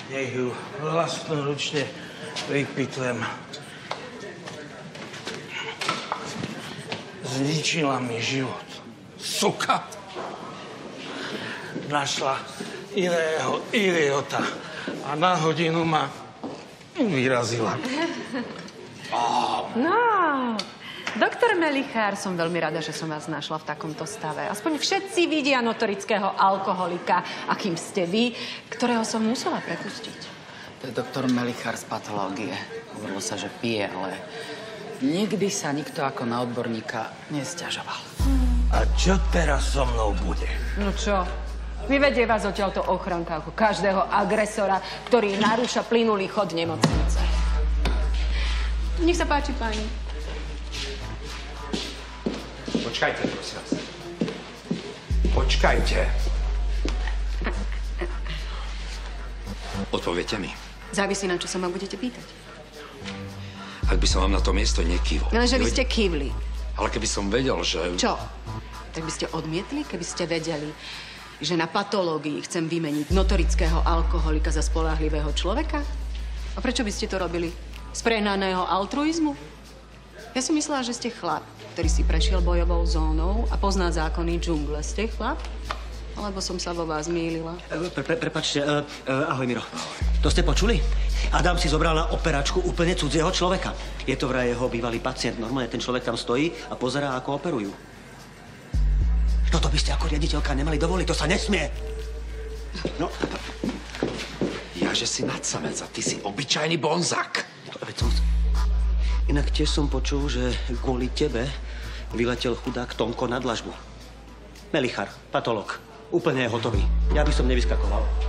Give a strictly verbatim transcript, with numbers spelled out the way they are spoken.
Nech ju vlastnoručne vypýtujem. Zničila mi život. Suka! Našla iného idiota a na hodinu ma vyrazila. Oh. No, doktor Melichár, som veľmi rada, že som vás našla v takomto stave. Aspoň všetci vidia notorického alkoholika, akým ste vy, ktorého som musela prepustiť. To je doktor Melichár z patológie. Hovorilo sa, že pije, ale nikdy sa nikto ako na odborníka nesťažoval. A čo teraz so mnou bude? No čo? Vyvedie vás odtiaľto ochranka ako každého agresora, ktorý narúša plynulý chod nemocnice. Nech sa páči, pani. Počkajte, prosím vás. Počkajte. Odpoviete mi. Závisí, na čo sa ma budete pýtať. Ak by som vám na to miesto nekývol. Lenže vy ste kývli. Ale keby som vedel, že... Čo? Tak by ste odmietli, keby ste vedeli, že na patológii chcem vymeniť notorického alkoholika za spoľahlivého človeka? A prečo by ste to robili? Z prehnaného altruizmu? Ja som myslela, že ste chlap, ktorý si prešiel bojovou zónou a pozná zákony džungle. Ste chlap? Alebo som sa vo vás mýlila? Pre, pre, prepačte, uh, uh, ahoj, Miro. To ste počuli? Adam si zobral na operačku úplne cudzieho človeka. Je to vraj jeho bývalý pacient. Normálne ten človek tam stojí a pozerá, ako operujú. Toto by ste ako riaditeľka nemali dovoliť, to sa nesmie. No. Ja, že si nadsamec a ty si obyčajný bonzak. Veď som... Inak tiež som počul, že kvôli tebe vyletel chudák Tonko na dlažbu. Melichár, patológ. Úplne je hotový. Ja by som nevyskakoval.